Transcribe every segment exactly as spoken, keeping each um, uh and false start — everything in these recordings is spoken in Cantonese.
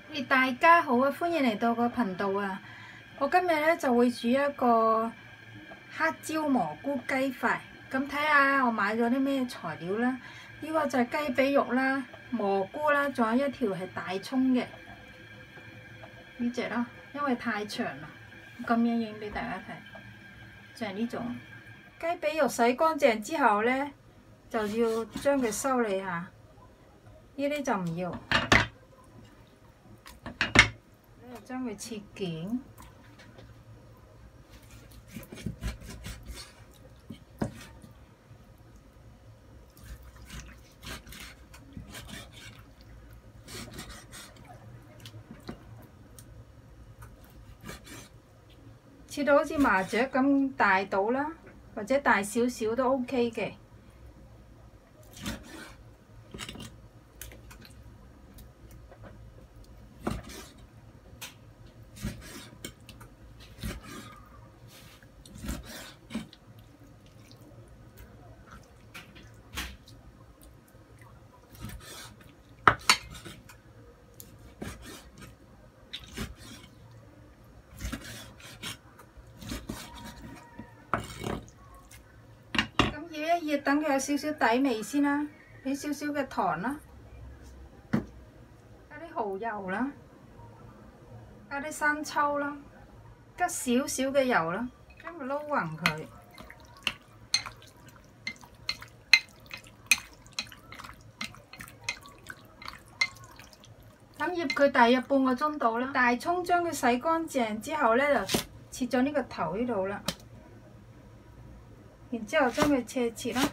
誒大家好啊，歡迎嚟到個頻道啊！我今日咧就會煮一個黑椒蘑菇雞塊。咁睇下我買咗啲咩材料啦？呢個就係雞髀肉啦、蘑菇啦，仲有一條係大葱嘅呢隻咯，因為太長啦，咁樣影俾大家睇，就係呢種雞髀肉洗乾淨之後咧，就要將佢修理下，呢啲就唔要。將佢切件，切到好似麻雀咁大到啦，或者大少少都 OK 嘅。醃一醃，等佢有少少底味先啦，俾少少嘅糖啦，加啲蠔油啦，加啲生抽啦，加少少嘅油啦，將佢撈勻佢。咁醃佢大約半個鐘度啦。大葱將佢洗乾淨之後咧，就切咗呢個頭呢度啦。然之後將佢切切啦，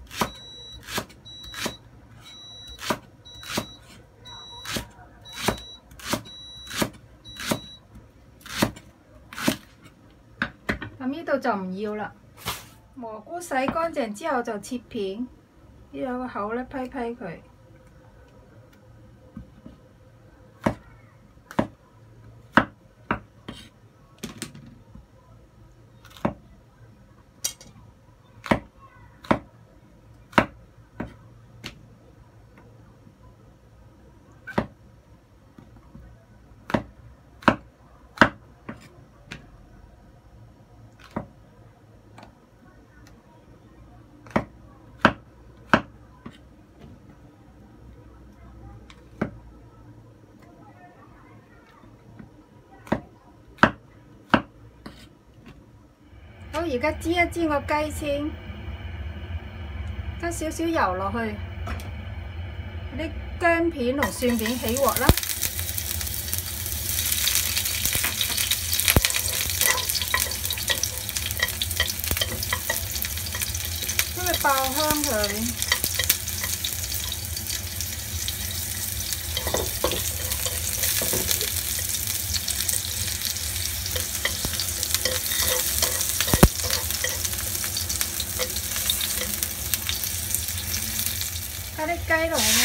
咁呢度就唔要啦。蘑菇洗乾淨之後就切片，呢有個口咧，批批佢。好，而家煎一煎個雞先，加少少油落去，啲薑片同蒜片起鑊啦，將佢爆香佢。加啲雞落去，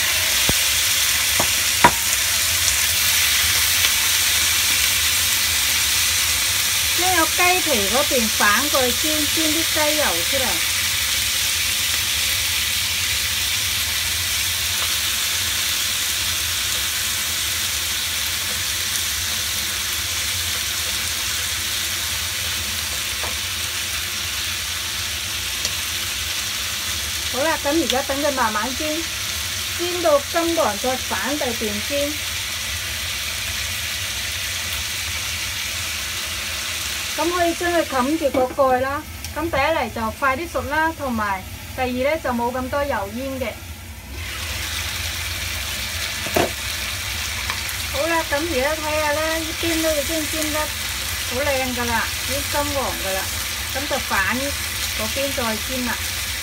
將有雞皮嗰邊反過去煎，煎啲雞油出嚟。好啦，咁而家等佢慢慢煎，煎到金黃再反第段煎。咁可以將佢冚住個蓋啦。咁第一嚟就快啲熟啦，同埋第二咧就冇咁多油煙嘅。好啦，咁而家睇下咧，呢邊都已經煎得好靚噶啦，已經金黃噶啦。咁就反嗰邊再煎啦。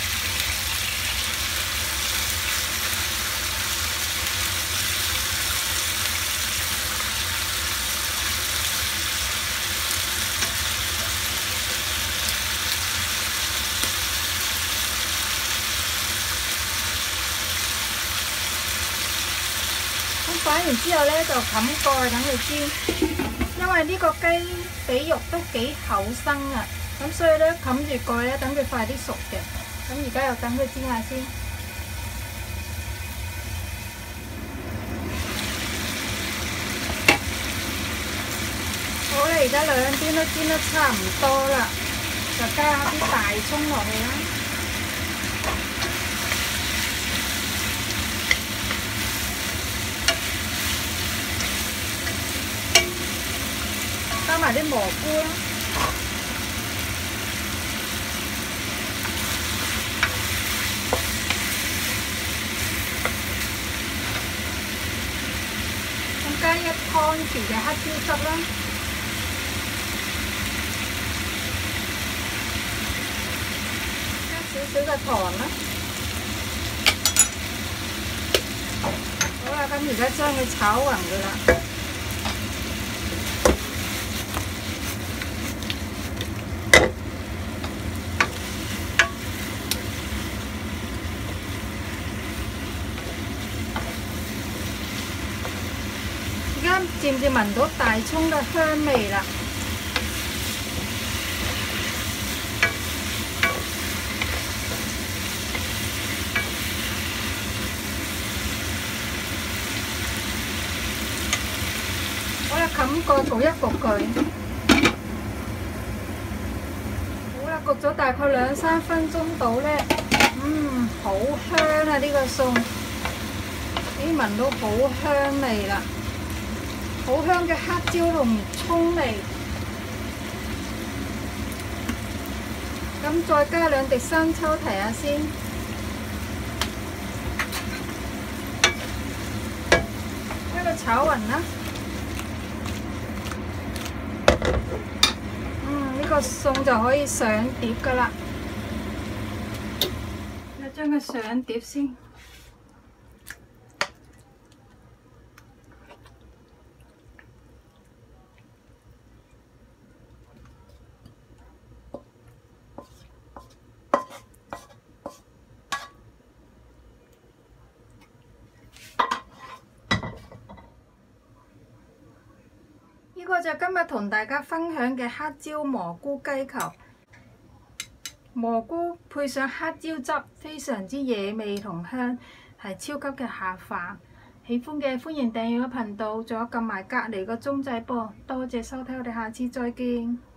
反完之後咧，就冚蓋等佢煎，因為呢個雞髀肉都幾厚身啊，咁所以咧冚住蓋咧，等佢快啲熟嘅。咁而家又等佢煎下先。 而家兩邊都煎得差唔多啦，就加下啲大葱落去啦。加埋啲蘑菇啦。咁加一湯匙嘅黑椒汁啦。加少少嘅糖啦。好啦，咁而家將佢炒勻佢啦。而家漸漸聞到大葱嘅香味啦。好啦，冚個焗一焗佢。好啦，焗咗大概兩三分鐘到咧，嗯，好香啊！呢個餸，已經聞到好香味啦。好香嘅黑椒同葱味，咁再加兩滴生抽提下先，一個炒勻啦。嗯，呢個餸就可以上碟噶啦。我將佢上碟先。呢個就今日同大家分享嘅黑椒蘑菇雞球，蘑菇配上黑椒汁，非常之惹味同香，係超級嘅下飯。喜歡嘅歡迎訂閱個頻道，仲有撳埋隔離個鐘仔噃。多謝收睇，我哋下次再見。